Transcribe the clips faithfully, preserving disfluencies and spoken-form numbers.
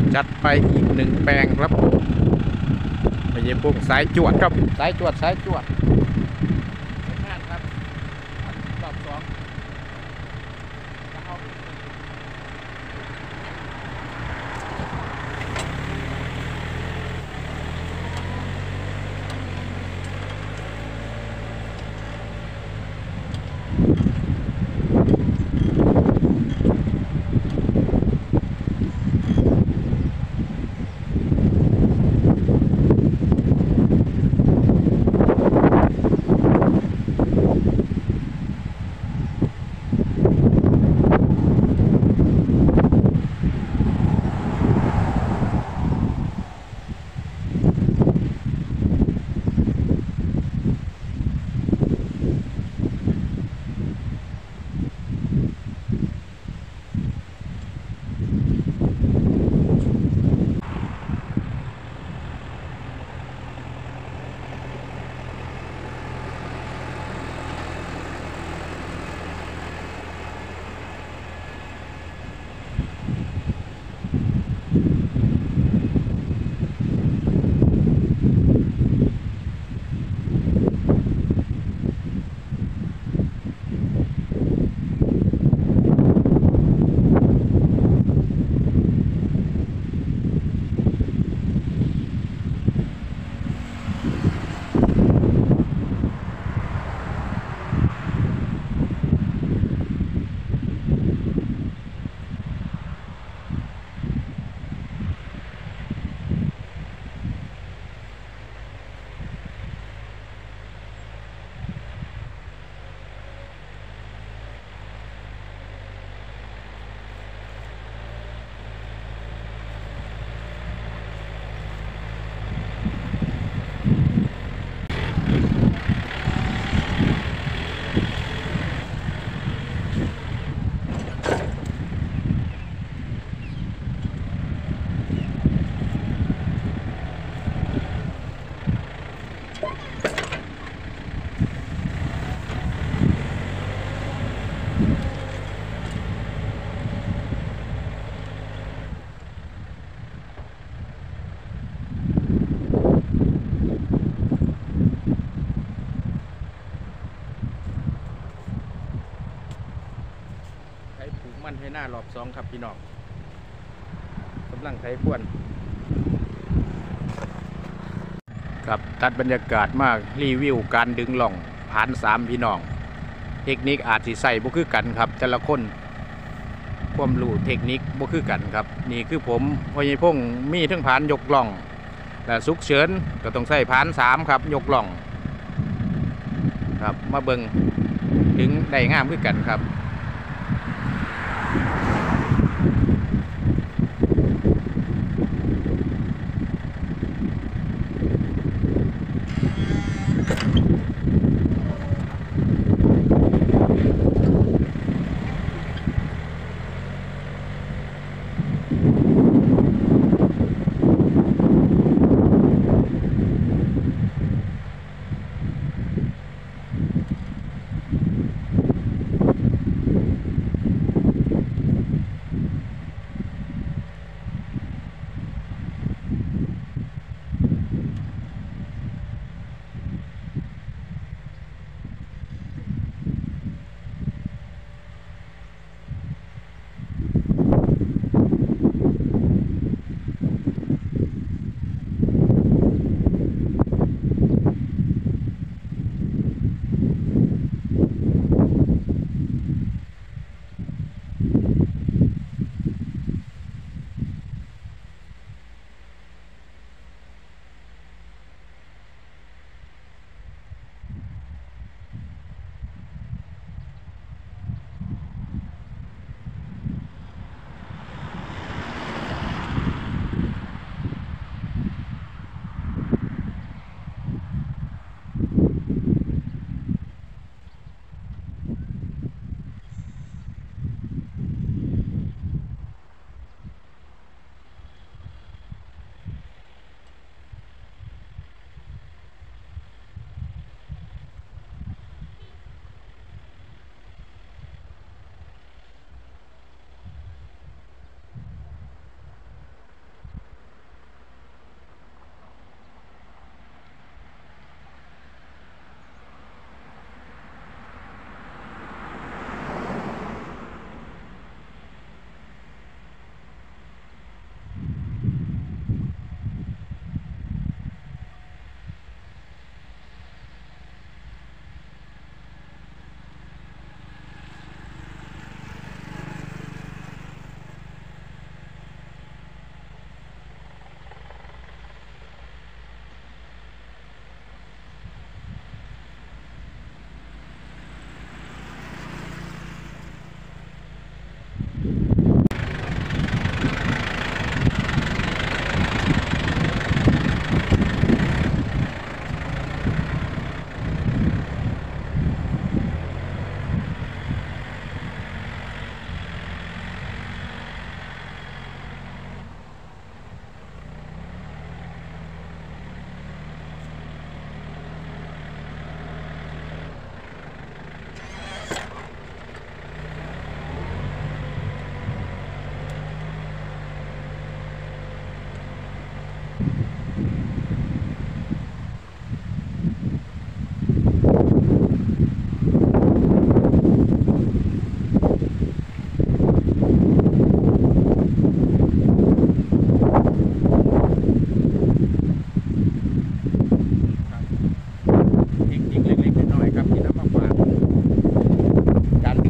จัดไปอีกหนึ่งแปลงครับไม่ใช่พวกสายจวดครับสายจวดสายจวดงานครับรอบสองจะเอามันให้หน้ารอบสองครับพี่น้องกำลังไถพวนครับตัดบรรยากาศมากรีวิวการดึงหล่องผ่านสามพี่น้องเทคนิคอาจสิใส่บ่คือกันครับแต่ละคนความรู้เทคนิคบ่คือกันครับนี่คือผมพญพงศ์มีทั้งผ่านยกหล่องและสุกเฉินก็ต้องใส่ผ่านสามครับยกหล่องครับมาเบิ่งดึงได้งามคือกันครับ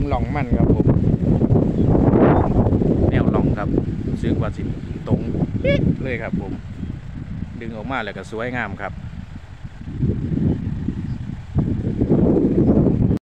หล่องมันครับผมแนวหล่องครับซึ่งว่าสิตรงเลยครับผมดึงออกมาแล้วก็สวยงามครับ